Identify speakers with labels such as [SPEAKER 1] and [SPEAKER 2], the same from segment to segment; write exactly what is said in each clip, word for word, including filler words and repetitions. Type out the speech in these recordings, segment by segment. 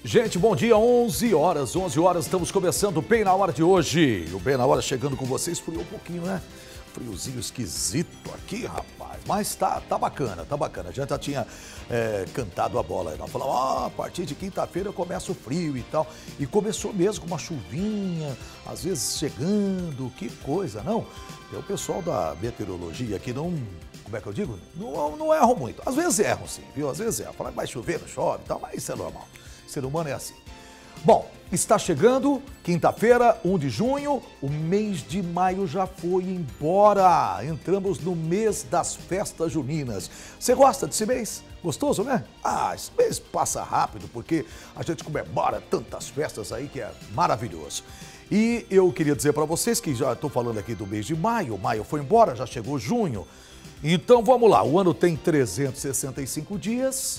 [SPEAKER 1] Gente, bom dia, onze horas, onze horas, estamos começando bem na hora de hoje. O Bem na Hora chegando com vocês, esfriou um pouquinho, né? Friozinho esquisito aqui, rapaz, mas tá, tá bacana, tá bacana. A gente já tinha é, cantado a bola, nós falamos, ah, a partir de quinta-feira começa o frio e tal. E começou mesmo com uma chuvinha, às vezes chegando, que coisa, não? É o pessoal da meteorologia aqui não... Como é que eu digo? Não, não erram muito. Às vezes erram sim, viu? Às vezes erram. Fala que vai chover, não chove e tal, mas isso é normal. O ser humano é assim. Bom, está chegando quinta-feira, primeiro de junho, o mês de maio já foi embora. Entramos no mês das festas juninas. Você gosta desse mês? Gostoso, né? Ah, esse mês passa rápido porque a gente comemora tantas festas aí que é maravilhoso. E eu queria dizer para vocês que já estou falando aqui do mês de maio. Maio foi embora, já chegou junho. Então vamos lá, o ano tem trezentos e sessenta e cinco dias,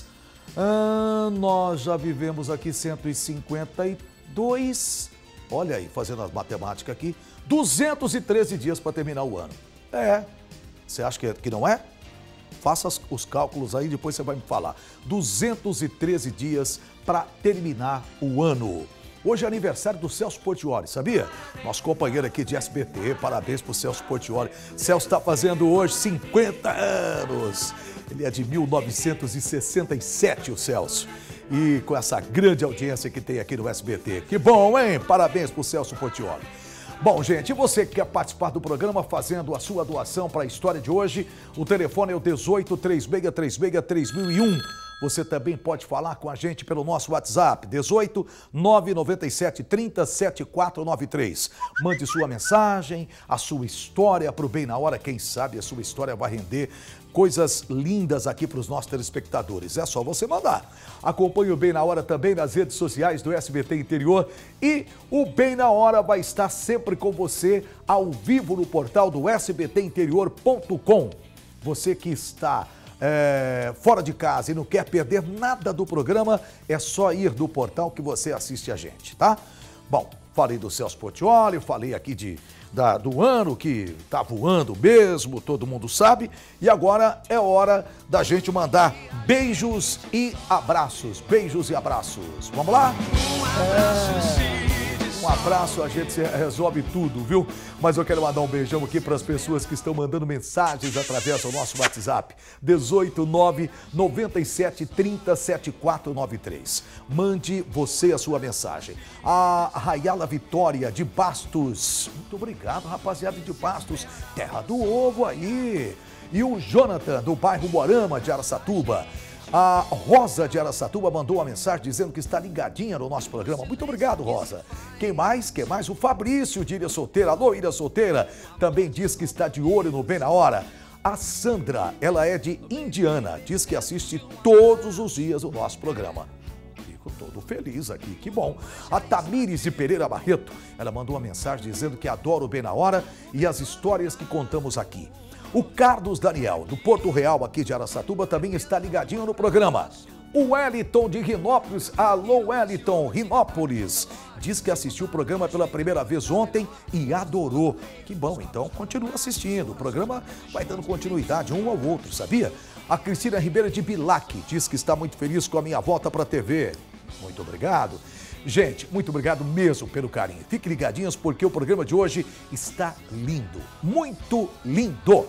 [SPEAKER 1] ah, nós já vivemos aqui cento e cinquenta e dois, olha aí, fazendo as matemáticas aqui, duzentos e treze dias para terminar o ano. É, você acha que, que não é? Faça os cálculos aí, depois você vai me falar. duzentos e treze dias para terminar o ano. Hoje é aniversário do Celso Portiolli, sabia? Nosso companheiro aqui de S B T, parabéns pro Celso Portiolli. Celso está fazendo hoje cinquenta anos. Ele é de mil novecentos e sessenta e sete, o Celso. E com essa grande audiência que tem aqui no S B T. Que bom, hein? Parabéns pro Celso Portiolli. Bom, gente, e você que quer participar do programa fazendo a sua doação para a história de hoje, o telefone é o dezoito, três seis três seis, três mil e um. Você também pode falar com a gente pelo nosso WhatsApp, dezoito, nove nove sete, trinta, setenta e quatro noventa e três. Mande sua mensagem, a sua história para o Bem na Hora. Quem sabe a sua história vai render coisas lindas aqui para os nossos telespectadores. É só você mandar. Acompanhe o Bem na Hora também nas redes sociais do S B T Interior e o Bem na Hora vai estar sempre com você ao vivo no portal do S B T interior ponto com. Você que está é, fora de casa e não quer perder nada do programa, é só ir do portal que você assiste a gente, tá? Bom, falei do Celso Portiolli, falei aqui de, da, do ano que tá voando mesmo, todo mundo sabe. E agora é hora da gente mandar beijos e abraços. Beijos e abraços. Vamos lá? É... Um abraço, a gente resolve tudo, viu? Mas eu quero mandar um beijão aqui para as pessoas que estão mandando mensagens através do nosso WhatsApp. dezoito, nove, noventa e sete, trinta, setenta e quatro noventa e três. Mande você a sua mensagem. A Rayala Vitória de Bastos. Muito obrigado, rapaziada de Bastos. Terra do Ovo aí. E o Jonathan, do bairro Moarama de Araçatuba. A Rosa de Araçatuba mandou uma mensagem dizendo que está ligadinha no nosso programa. Muito obrigado, Rosa. Quem mais? Quem mais? O Fabrício de Ilha Solteira. Alô, Ilha Solteira. Também diz que está de olho no Bem na Hora. A Sandra, ela é de Indiana. Diz que assiste todos os dias o nosso programa. Fico todo feliz aqui, que bom. A Tamires de Pereira Barreto, ela mandou uma mensagem dizendo que adora o Bem na Hora e as histórias que contamos aqui. O Carlos Daniel, do Porto Real, aqui de Araçatuba, também está ligadinho no programa. O Wellington de Rinópolis, alô Wellington, Rinópolis, diz que assistiu o programa pela primeira vez ontem e adorou. Que bom, então continua assistindo, o programa vai dando continuidade um ao outro, sabia? A Cristina Ribeiro de Bilac diz que está muito feliz com a minha volta para a T V. Muito obrigado. Gente, muito obrigado mesmo pelo carinho. Fiquem ligadinhos porque o programa de hoje está lindo, muito lindo.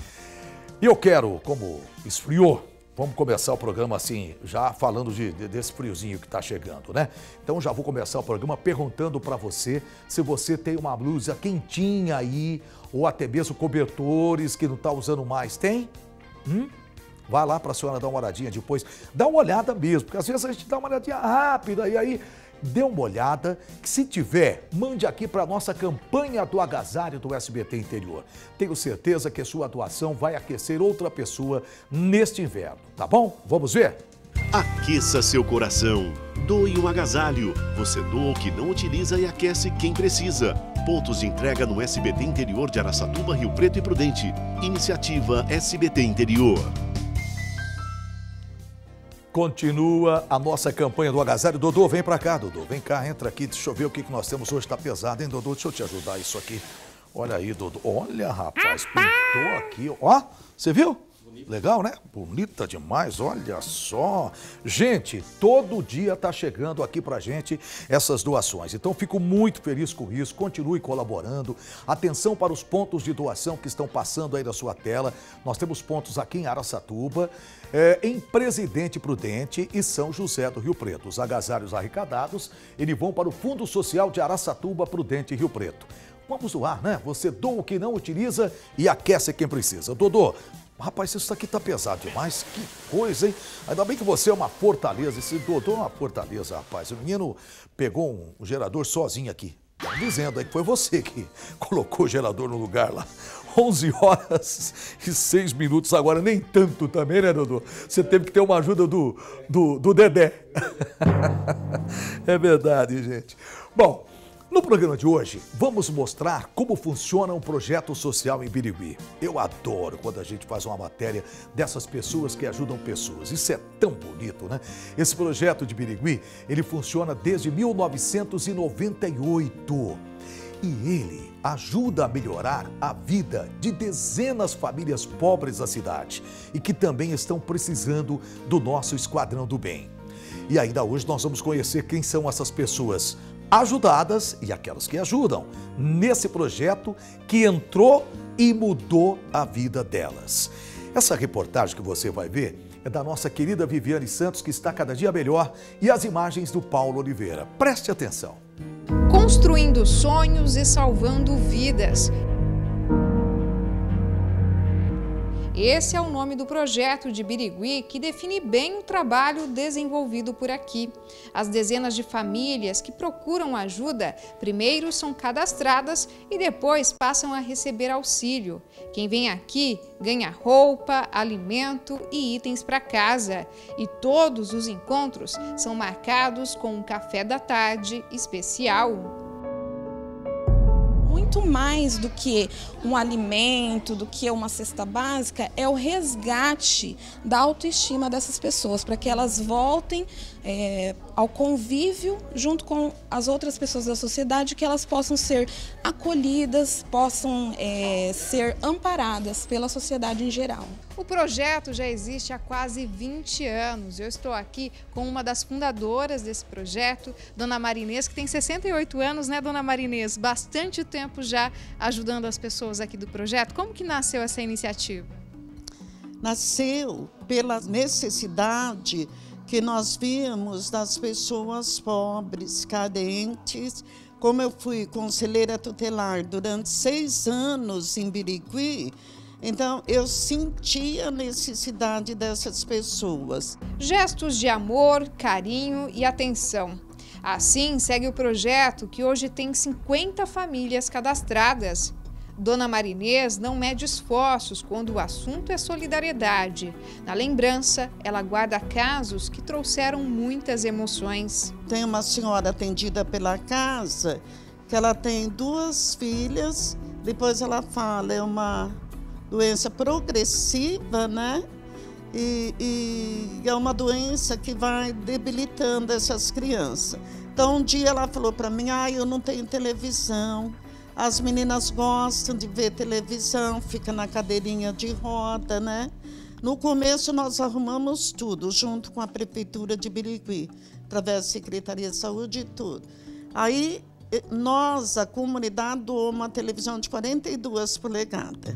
[SPEAKER 1] E eu quero, como esfriou, vamos começar o programa assim, já falando de, de, desse friozinho que está chegando, né? Então já vou começar o programa perguntando para você se você tem uma blusa quentinha aí, ou até mesmo cobertores que não está usando mais. Tem? Hum? Vai lá para a senhora dar uma olhadinha depois. Dá uma olhada mesmo, porque às vezes a gente dá uma olhadinha rápida e aí... Dê uma olhada, que se tiver, mande aqui para a nossa campanha do agasalho do S B T Interior. Tenho certeza que a sua doação vai aquecer outra pessoa neste inverno, tá bom? Vamos ver?
[SPEAKER 2] Aqueça seu coração. Doe um agasalho. Você doa o que não utiliza e aquece quem precisa. Pontos de entrega no S B T Interior de Araçatuba, Rio Preto e Prudente. Iniciativa S B T Interior.
[SPEAKER 1] Continua a nossa campanha do agasalho. Dodô, vem pra cá, Dodô. Vem cá, entra aqui. Deixa eu ver o que que nós temos hoje. Tá pesado, hein, Dodô? Deixa eu te ajudar isso aqui. Olha aí, Dodô. Olha, rapaz, pintou aqui. Ó, você viu? Legal, né? Bonita demais, olha só. Gente, todo dia tá chegando aqui pra gente essas doações. Então, fico muito feliz com isso. Continue colaborando. Atenção para os pontos de doação que estão passando aí na sua tela. Nós temos pontos aqui em Araçatuba, é, em Presidente Prudente e São José do Rio Preto. Os agasalhos arrecadados, eles vão para o Fundo Social de Araçatuba, Prudente e Rio Preto. Vamos doar, né? Você doa o que não utiliza e aquece quem precisa. Dodô, rapaz, isso aqui tá pesado demais. Que coisa, hein? Ainda bem que você é uma fortaleza. Esse Dodô é uma fortaleza, rapaz. O menino pegou um, um gerador sozinho aqui. Dizendo aí que foi você que colocou o gerador no lugar lá. onze horas e seis minutos agora. Nem tanto também, né, Dodô? Você teve que ter uma ajuda do, do, do Dedé. É verdade, gente. Bom, no programa de hoje, vamos mostrar como funciona um projeto social em Birigui. Eu adoro quando a gente faz uma matéria dessas pessoas que ajudam pessoas. Isso é tão bonito, né? Esse projeto de Birigui, ele funciona desde mil novecentos e noventa e oito. E ele ajuda a melhorar a vida de dezenas de famílias pobres da cidade e que também estão precisando do nosso Esquadrão do Bem. E ainda hoje nós vamos conhecer quem são essas pessoas ajudadas e aquelas que ajudam nesse projeto que entrou e mudou a vida delas. Essa reportagem que você vai ver é da nossa querida Viviane Santos, que está cada dia melhor, e as imagens do Paulo Oliveira. Preste atenção.
[SPEAKER 3] Construindo sonhos e salvando vidas. Esse é o nome do projeto de Birigui, que define bem o trabalho desenvolvido por aqui. As dezenas de famílias que procuram ajuda primeiro são cadastradas e depois passam a receber auxílio. Quem vem aqui ganha roupa, alimento e itens para casa. E todos os encontros são marcados com um café da tarde especial.
[SPEAKER 4] Muito mais do que um alimento, do que uma cesta básica, é o resgate da autoestima dessas pessoas, para que elas voltem é, ao convívio junto com as outras pessoas da sociedade, que elas possam ser acolhidas, possam é, ser amparadas pela sociedade em geral.
[SPEAKER 3] O projeto já existe há quase vinte anos. Eu estou aqui com uma das fundadoras desse projeto, Dona Marinês, que tem sessenta e oito anos, né, Dona Marinês? Bastante tempo já ajudando as pessoas aqui do projeto. Como que nasceu essa iniciativa?
[SPEAKER 5] Nasceu pela necessidade que nós vimos das pessoas pobres, carentes. Como eu fui conselheira tutelar durante seis anos em Birigui, então, eu senti a necessidade dessas pessoas.
[SPEAKER 3] Gestos de amor, carinho e atenção. Assim, segue o projeto, que hoje tem cinquenta famílias cadastradas. Dona Marinês não mede esforços quando o assunto é solidariedade. Na lembrança, ela guarda casos que trouxeram muitas emoções.
[SPEAKER 5] Tem uma senhora atendida pela casa, que ela tem duas filhas, depois ela fala, é uma doença progressiva, né? E, e é uma doença que vai debilitando essas crianças. Então, um dia ela falou para mim, ah, eu não tenho televisão. As meninas gostam de ver televisão, fica na cadeirinha de roda, né? No começo, nós arrumamos tudo, junto com a Prefeitura de Birigui, através da Secretaria de Saúde e tudo. Aí, nós, a comunidade, doou uma televisão de quarenta e duas polegadas.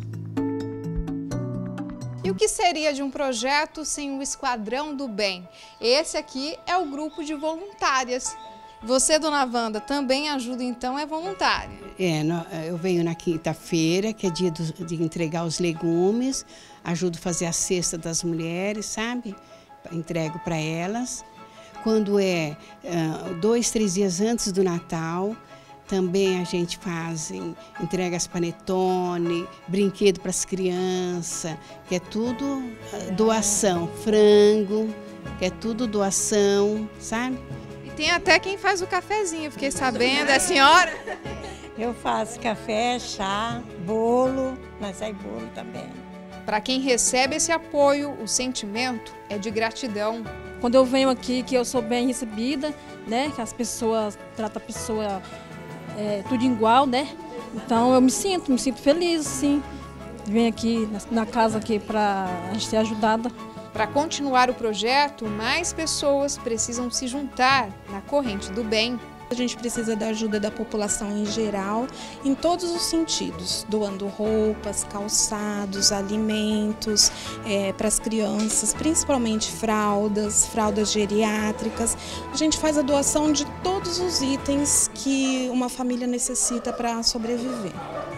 [SPEAKER 3] E o que seria de um projeto sem o Esquadrão do Bem? Esse aqui é o grupo de voluntárias. Você, Dona Wanda, também ajuda, então, é voluntária?
[SPEAKER 6] É, eu venho na quinta-feira, que é dia de entregar os legumes, ajudo a fazer a cesta das mulheres, sabe? Entrego para elas. Quando é dois, três dias antes do Natal, também a gente faz, entrega as panetone, brinquedo para as crianças, que é tudo doação, frango, que é tudo doação, sabe?
[SPEAKER 3] E tem até quem faz o cafezinho, fiquei sabendo, é a senhora?
[SPEAKER 7] Eu faço café, chá, bolo, mas sai bolo também.
[SPEAKER 3] Para quem recebe esse apoio, o sentimento é de gratidão.
[SPEAKER 8] Quando eu venho aqui, que eu sou bem recebida, né, que as pessoas tratam a pessoa É, tudo igual, né? Então eu me sinto, me sinto feliz, sim. vem aqui na, na casa aqui para a gente ser ajudada.
[SPEAKER 3] Para continuar o projeto, mais pessoas precisam se juntar na corrente do bem.
[SPEAKER 4] A gente precisa da ajuda da população em geral, em todos os sentidos, doando roupas, calçados, alimentos é, para as crianças, principalmente fraldas, fraldas geriátricas. A gente faz a doação de todos os itens que uma família necessita para sobreviver.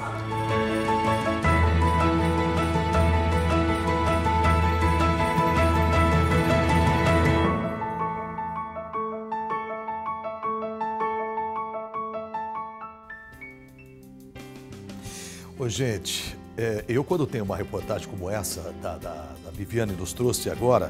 [SPEAKER 1] Ô, gente, é, eu quando tenho uma reportagem como essa, da, da, da Viviane nos trouxe agora,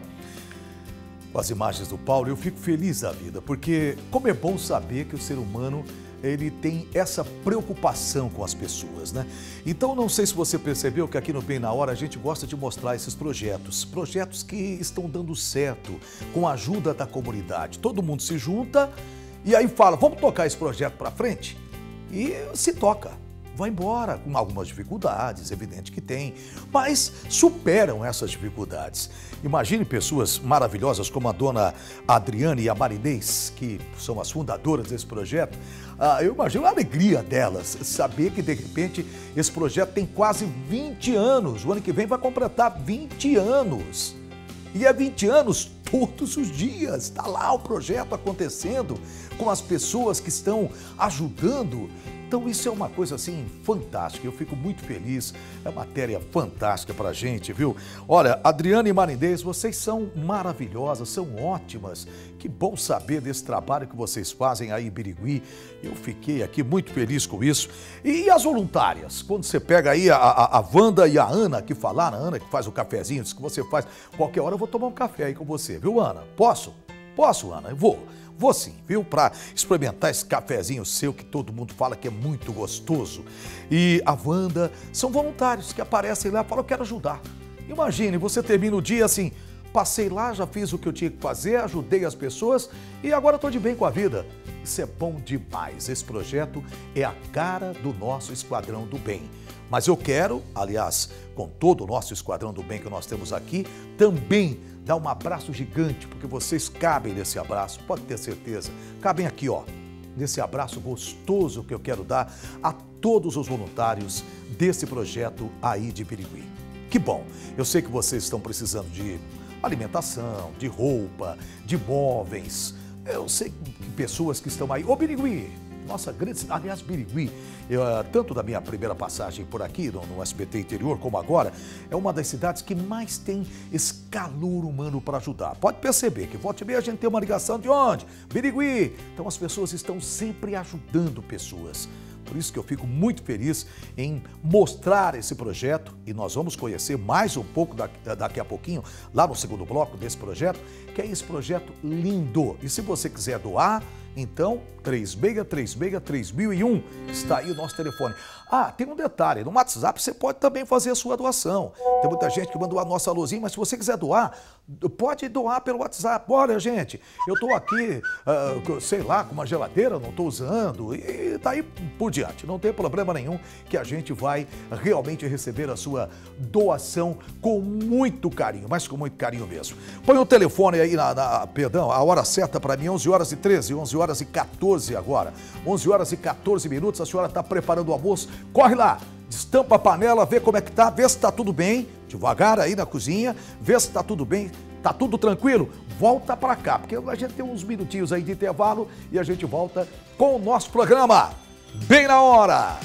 [SPEAKER 1] com as imagens do Paulo, eu fico feliz da vida, porque como é bom saber que o ser humano, ele tem essa preocupação com as pessoas, né? Então, não sei se você percebeu que aqui no Bem na Hora a gente gosta de mostrar esses projetos, projetos que estão dando certo, com a ajuda da comunidade. Todo mundo se junta e aí fala, vamos tocar esse projeto para frente? E se toca. Vai embora, com algumas dificuldades, evidente que tem, mas superam essas dificuldades. Imagine pessoas maravilhosas como a dona Adriane e a Marinês, que são as fundadoras desse projeto. Ah, eu imagino a alegria delas, saber que de repente esse projeto tem quase vinte anos, o ano que vem vai completar vinte anos. E é vinte anos todos os dias, está lá o projeto acontecendo, com as pessoas que estão ajudando. Então isso é uma coisa assim fantástica, eu fico muito feliz, é matéria fantástica pra gente, viu? Olha, Adriane e Marinês, vocês são maravilhosas, são ótimas, que bom saber desse trabalho que vocês fazem aí em Birigui, eu fiquei aqui muito feliz com isso. E as voluntárias, quando você pega aí a, a, a Wanda e a Ana que falaram, a Ana que faz o cafezinho, diz que você faz, qualquer hora eu vou tomar um café aí com você, viu Ana? Posso? Posso, Ana? Eu vou. Vou sim, viu? Para experimentar esse cafezinho seu que todo mundo fala que é muito gostoso. E a Wanda são voluntários que aparecem lá e falam, eu quero ajudar. Imagine, você termina o dia assim, passei lá, já fiz o que eu tinha que fazer, ajudei as pessoas e agora estou de bem com a vida. Isso é bom demais. Esse projeto é a cara do nosso Esquadrão do Bem. Mas eu quero, aliás, com todo o nosso Esquadrão do Bem que nós temos aqui, também dar um abraço gigante, porque vocês cabem nesse abraço, pode ter certeza. Cabem aqui, ó, nesse abraço gostoso que eu quero dar a todos os voluntários desse projeto aí de Birigui. Que bom, eu sei que vocês estão precisando de alimentação, de roupa, de móveis. Eu sei que pessoas que estão aí, ô Birigui, nossa grande cidade, aliás, Birigui, eu, tanto da minha primeira passagem por aqui, no, no S B T interior, como agora, é uma das cidades que mais tem esse calor humano para ajudar. Pode perceber que volta e meia a gente tem uma ligação de onde? Birigui. Então as pessoas estão sempre ajudando pessoas. Por isso que eu fico muito feliz em mostrar esse projeto e nós vamos conhecer mais um pouco daqui, daqui a pouquinho, lá no segundo bloco desse projeto, que é esse projeto lindo. E se você quiser doar, então, três seis três seis três mil e um, está aí o nosso telefone. Ah, tem um detalhe, no WhatsApp você pode também fazer a sua doação. Tem muita gente que mandou a nossa luzinha, mas se você quiser doar, pode doar pelo WhatsApp. Olha, gente, eu estou aqui, uh, sei lá, com uma geladeira, não estou usando, e daí por diante. Não tem problema nenhum que a gente vai realmente receber a sua doação com muito carinho, mas com muito carinho mesmo. Põe o telefone aí, na, na perdão, a hora certa para mim, onze horas e treze, onze horas e quatorze agora. onze horas e quatorze minutos, a senhora está preparando o almoço. Corre lá, destampa a panela, vê como é que tá, vê se está tudo bem, devagar aí na cozinha, vê se está tudo bem, tá tudo tranquilo, volta para cá, porque a gente tem uns minutinhos aí de intervalo e a gente volta com o nosso programa Bem na Hora.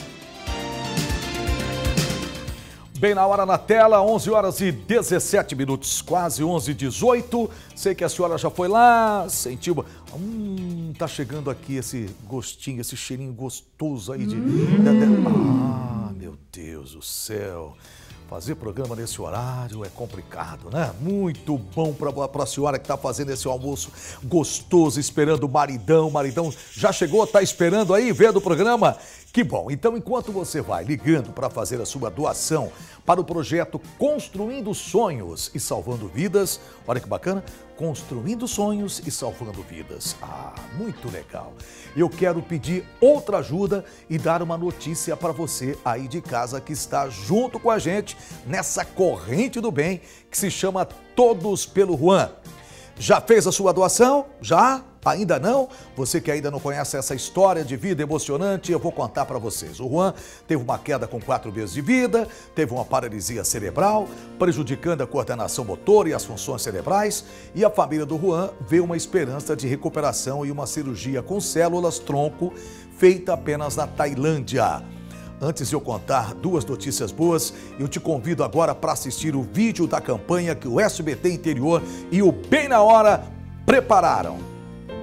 [SPEAKER 1] Bem na hora na tela, onze horas e dezessete minutos, quase onze e dezoito. Sei que a senhora já foi lá, sentiu... Hum, tá chegando aqui esse gostinho, esse cheirinho gostoso aí de... Ah, meu Deus do céu. Fazer programa nesse horário é complicado, né? Muito bom para a senhora que está fazendo esse almoço gostoso, esperando o maridão. O maridão já chegou, tá esperando aí, vendo o programa? Que bom. Então, enquanto você vai ligando para fazer a sua doação para o projeto Construindo Sonhos e Salvando Vidas, olha que bacana, Construindo Sonhos e Salvando Vidas. Ah, muito legal. Eu quero pedir outra ajuda e dar uma notícia para você aí de casa que está junto com a gente nessa corrente do bem que se chama Todos pelo Juan. Já fez a sua doação? Já? Ainda não? Você que ainda não conhece essa história de vida emocionante, eu vou contar para vocês. O Juan teve uma queda com quatro meses de vida, teve uma paralisia cerebral, prejudicando a coordenação motora e as funções cerebrais, e a família do Juan vê uma esperança de recuperação e uma cirurgia com células tronco feita apenas na Tailândia. Antes de eu contar duas notícias boas, eu te convido agora para assistir o vídeo da campanha que o S B T Interior e o Bem na Hora prepararam.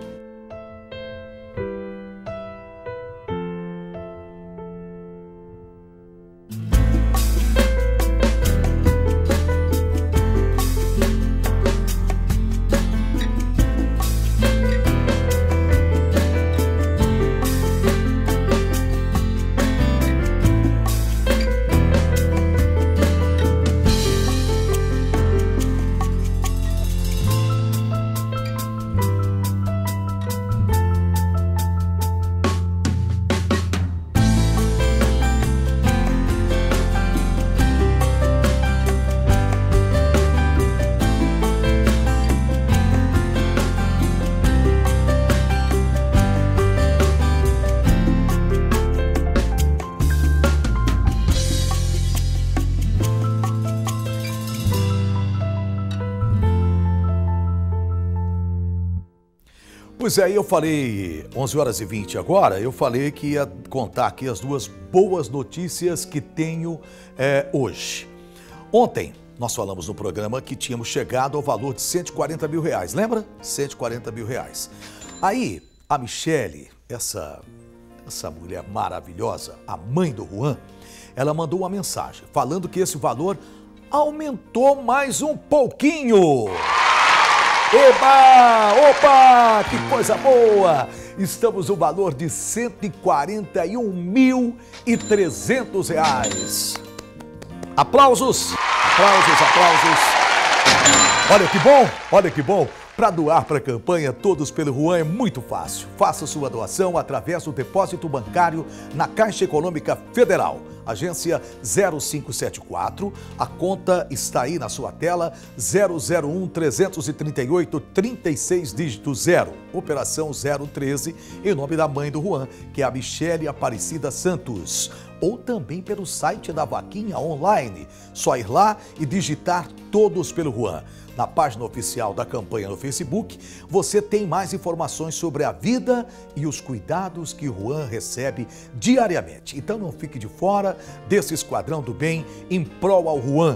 [SPEAKER 1] Pois é, eu falei, onze horas e vinte agora, eu falei que ia contar aqui as duas boas notícias que tenho é, hoje. Ontem, nós falamos no programa que tínhamos chegado ao valor de cento e quarenta mil reais, lembra? cento e quarenta mil reais. Aí, a Michele, essa, essa mulher maravilhosa, a mãe do Juan, ela mandou uma mensagem falando que esse valor aumentou mais um pouquinho. Eba! Opa! Que coisa boa! Estamos no valor de cento e quarenta e um mil e trezentos reais. Aplausos! Aplausos, aplausos! Olha que bom! Olha que bom! Para doar para a campanha Todos pelo Juan é muito fácil. Faça sua doação através do depósito bancário na Caixa Econômica Federal. Agência zero cinco sete quatro, a conta está aí na sua tela, zero zero um, trezentos e trinta e oito, trinta e seis, dígito zero. Operação zero treze, em nome da mãe do Juan, que é a Michele Aparecida Santos. Ou também pelo site da Vaquinha Online. Só ir lá e digitar Todos pelo Juan. Na página oficial da campanha no Facebook, você tem mais informações sobre a vida e os cuidados que o Juan recebe diariamente. Então não fique de fora desse esquadrão do bem em prol ao Juan.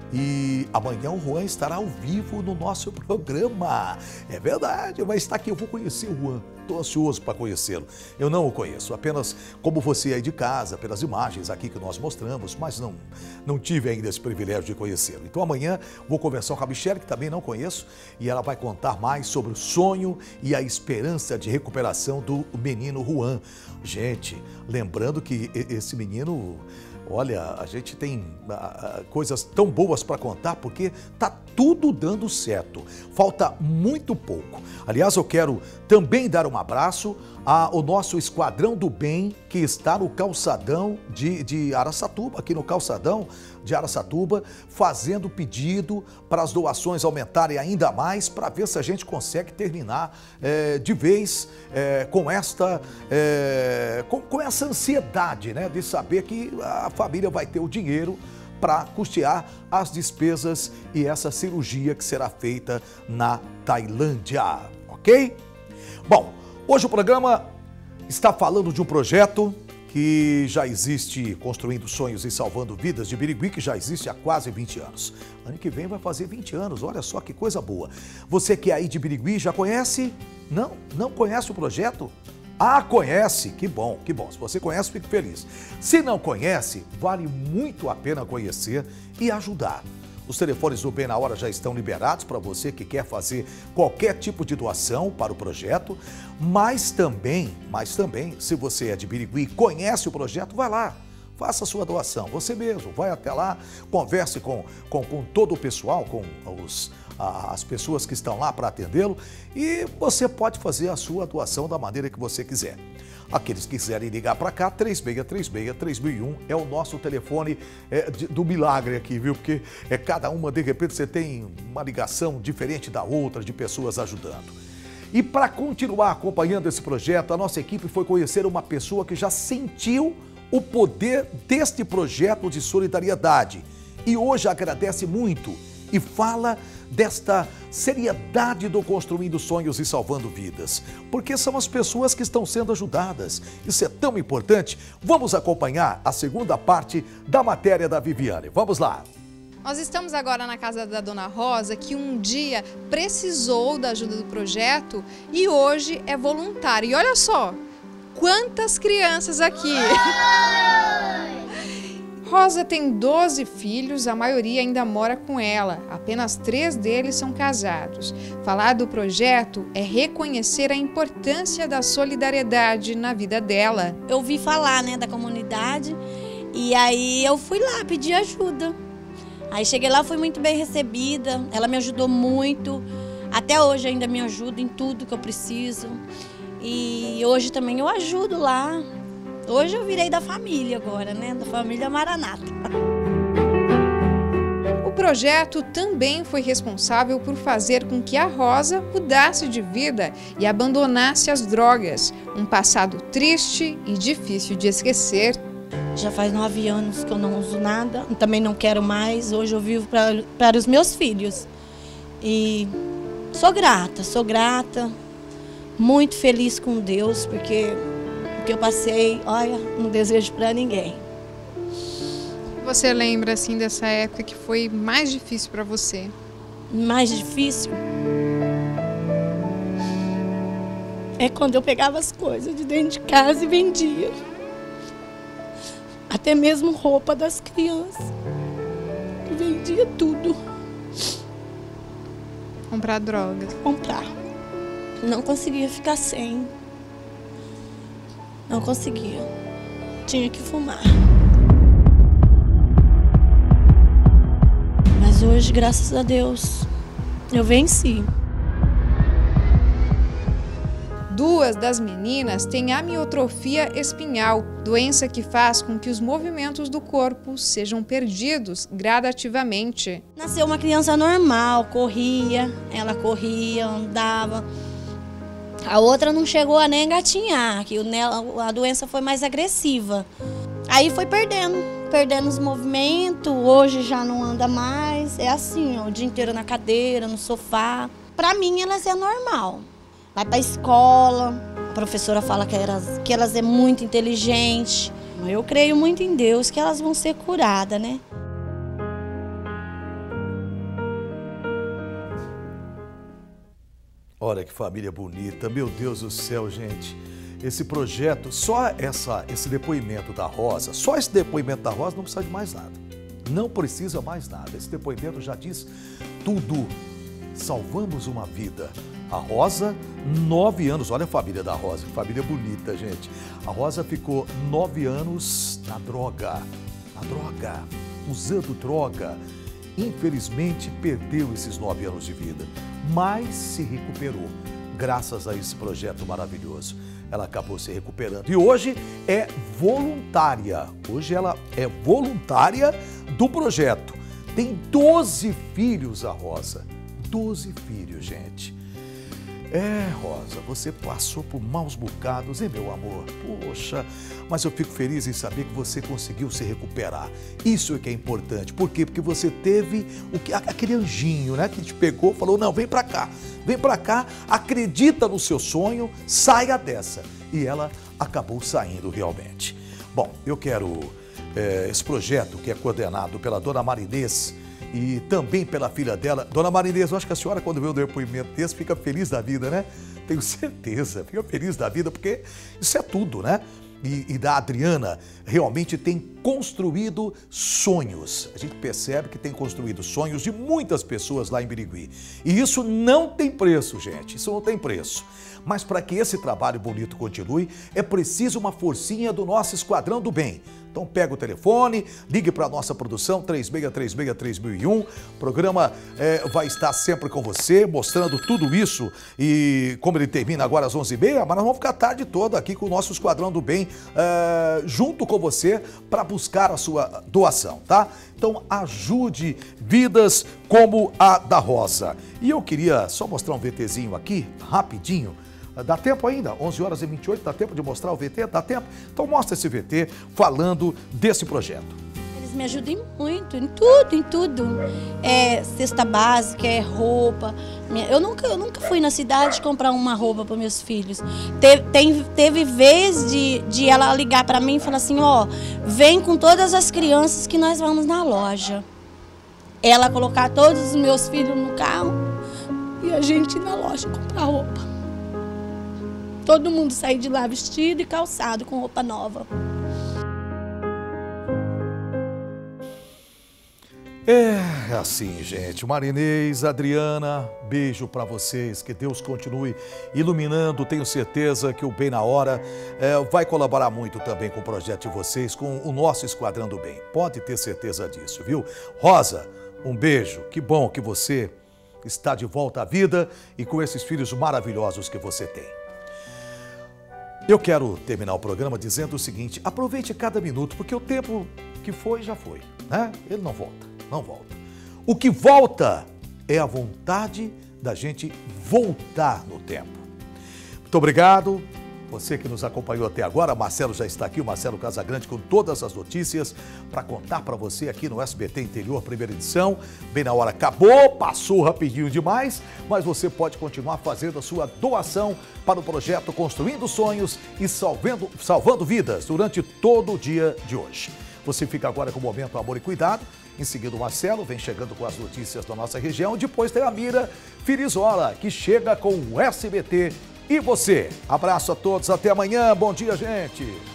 [SPEAKER 1] E amanhã o Juan estará ao vivo no nosso programa. É verdade, vai estar aqui, eu vou conhecer o Juan. Estou ansioso para conhecê-lo. Eu não o conheço, apenas como você aí de casa, pelas imagens aqui que nós mostramos, mas não, não tive ainda esse privilégio de conhecê-lo. Então amanhã vou conversar com a Michele, que também não conheço, e ela vai contar mais sobre o sonho e a esperança de recuperação do menino Juan. Gente, lembrando que esse menino... Olha, a gente tem uh, coisas tão boas para contar porque tá tudo dando certo. Falta muito pouco. Aliás, eu quero também dar um abraço ao nosso Esquadrão do Bem que está no calçadão de, de Araçatuba, aqui no calçadão de Araçatuba, fazendo pedido para as doações aumentarem ainda mais para ver se a gente consegue terminar é, de vez é, com esta é, com, com essa ansiedade, né, de saber que a família vai ter o dinheiro para custear as despesas e essa cirurgia que será feita na Tailândia, ok? Bom, hoje o programa está falando de um projeto que já existe, Construindo Sonhos e Salvando Vidas, de Birigui, que já existe há quase vinte anos. Ano que vem vai fazer vinte anos, olha só que coisa boa. Você que é aí de Birigui já conhece? Não? Não conhece o projeto? Ah, conhece? Que bom, que bom. Se você conhece, fico feliz. Se não conhece, vale muito a pena conhecer e ajudar. Os telefones do Bem na Hora já estão liberados para você que quer fazer qualquer tipo de doação para o projeto, mas também, mas também, se você é de Birigui e conhece o projeto, vai lá. Faça a sua doação, você mesmo, vai até lá, converse com, com, com todo o pessoal, com os, as pessoas que estão lá para atendê-lo e você pode fazer a sua doação da maneira que você quiser. Aqueles que quiserem ligar para cá, três seis três seis, três mil e um é o nosso telefone é, de, do milagre aqui, viu? Porque é cada uma, de repente, você tem uma ligação diferente da outra, de pessoas ajudando. E para continuar acompanhando esse projeto, a nossa equipe foi conhecer uma pessoa que já sentiu o poder deste projeto de solidariedade e hoje agradece muito e fala desta seriedade do Construindo Sonhos e Salvando Vidas, porque são as pessoas que estão sendo ajudadas. Isso é tão importante. Vamos acompanhar a segunda parte da matéria da Viviane. Vamos lá.
[SPEAKER 3] Nós estamos agora na casa da Dona Rosa, que um dia precisou da ajuda do projeto e hoje é voluntária. E olha só, quantas crianças aqui! Rosa tem doze filhos, a maioria ainda mora com ela. Apenas três deles são casados. Falar do projeto é reconhecer a importância da solidariedade na vida dela.
[SPEAKER 9] Eu ouvi falar, né, da comunidade e aí eu fui lá pedir ajuda. Aí cheguei lá, fui muito bem recebida, ela me ajudou muito. Até hoje ainda me ajuda em tudo que eu preciso. E hoje também eu ajudo lá. Hoje eu virei da família agora, né? Da família Maranata.
[SPEAKER 3] O projeto também foi responsável por fazer com que a Rosa mudasse de vida e abandonasse as drogas. Um passado triste e difícil de esquecer.
[SPEAKER 9] Já faz nove anos que eu não uso nada, também não quero mais. Hoje eu vivo pra, para os meus filhos. E sou grata, sou grata. Muito feliz com Deus, porque o que eu passei, olha, não desejo para ninguém.
[SPEAKER 3] Você lembra, assim, dessa época que foi mais difícil para você?
[SPEAKER 9] Mais difícil? É quando eu pegava as coisas de dentro de casa e vendia. Até mesmo roupa das crianças. Eu vendia tudo.
[SPEAKER 3] Comprar drogas.
[SPEAKER 9] Comprar. Não conseguia ficar sem. Não conseguia. Tinha que fumar. Mas hoje, graças a Deus, eu venci.
[SPEAKER 3] Duas das meninas têm amiotrofia espinhal, doença que faz com que os movimentos do corpo sejam perdidos gradativamente.
[SPEAKER 9] Nasceu uma criança normal, corria, ela corria, andava. A outra não chegou a nem engatinhar, que a doença foi mais agressiva. Aí foi perdendo, perdendo os movimentos, hoje já não anda mais. É assim, ó, o dia inteiro na cadeira, no sofá. Para mim, elas é normal. Vai para a escola, a professora fala que elas, que elas é muito inteligentes. Eu creio muito em Deus que elas vão ser curadas, né?
[SPEAKER 1] Olha que família bonita, meu Deus do céu, gente. Esse projeto, só essa, esse depoimento da Rosa, só esse depoimento da Rosa não precisa de mais nada. Não precisa mais nada. Esse depoimento já diz tudo. Salvamos uma vida. A Rosa, nove anos, olha a família da Rosa, que família bonita, gente. A Rosa ficou nove anos na droga, na droga, usando droga. Infelizmente, perdeu esses nove anos de vida, mas se recuperou, graças a esse projeto maravilhoso. Ela acabou se recuperando e hoje é voluntária. Hoje ela é voluntária do projeto. Tem doze filhos a Rosa, doze filhos, gente. É, Rosa, você passou por maus bocados, hein, meu amor? Poxa, mas eu fico feliz em saber que você conseguiu se recuperar. Isso é que é importante. Por quê? Porque você teve o que, aquele anjinho, né, que te pegou e falou, não, vem pra cá, vem pra cá, acredita no seu sonho, saia dessa. E ela acabou saindo realmente. Bom, eu quero é, esse projeto que é coordenado pela dona Marinês, e também pela filha dela. Dona Marinês, eu acho que a senhora, quando vê o depoimento desse, fica feliz da vida, né? Tenho certeza, fica feliz da vida, porque isso é tudo, né? e, e da Adriana realmente tem construído sonhos. A gente percebe que tem construído sonhos de muitas pessoas lá em Birigui. E isso não tem preço, gente. Isso não tem preço. Mas para que esse trabalho bonito continue, é preciso uma forcinha do nosso Esquadrão do Bem. Então pega o telefone, ligue para a nossa produção três seis três seis três mil e um. O programa é, vai estar sempre com você, mostrando tudo isso. E como ele termina agora às onze e meia, mas nós vamos ficar a tarde toda aqui com o nosso Esquadrão do Bem, é, junto com você, para buscar a sua doação, tá? Então ajude vidas como a da Rosa. E eu queria só mostrar um VTzinho aqui, rapidinho. Dá tempo ainda? onze horas e vinte e oito, dá tempo de mostrar o V T? Dá tempo? Então mostra esse V T falando desse projeto.
[SPEAKER 9] Eles me ajudam muito, em tudo, em tudo. É cesta básica, é roupa. Eu nunca, eu nunca fui na cidade comprar uma roupa para meus filhos. Teve, tem, teve vez de, de ela ligar para mim e falar assim, ó, vem com todas as crianças que nós vamos na loja. Ela colocar todos os meus filhos no carro e a gente ir na loja comprar roupa. Todo mundo sair de lá vestido e calçado, com roupa nova.
[SPEAKER 1] É assim, gente. Marinês, Adriana, beijo pra vocês. Que Deus continue iluminando. Tenho certeza que o Bem na Hora é, vai colaborar muito também com o projeto de vocês, com o nosso Esquadrão do Bem. Pode ter certeza disso, viu? Rosa, um beijo. Que bom que você está de volta à vida e com esses filhos maravilhosos que você tem. Eu quero terminar o programa dizendo o seguinte, aproveite cada minuto, porque o tempo que foi, já foi, né? Ele não volta, não volta. O que volta é a vontade da gente voltar no tempo. Muito obrigado, você que nos acompanhou até agora. Marcelo já está aqui, o Marcelo Casagrande, com todas as notícias para contar para você aqui no S B T Interior, primeira edição. Bem na hora acabou, passou rapidinho demais, mas você pode continuar fazendo a sua doação para o projeto Construindo Sonhos e salvando, salvando vidas durante todo o dia de hoje. Você fica agora com o Momento Amor e Cuidado. Em seguida, o Marcelo vem chegando com as notícias da nossa região. Depois tem a Mira Firizola, que chega com o S B T e você. Abraço a todos, até amanhã. Bom dia, gente.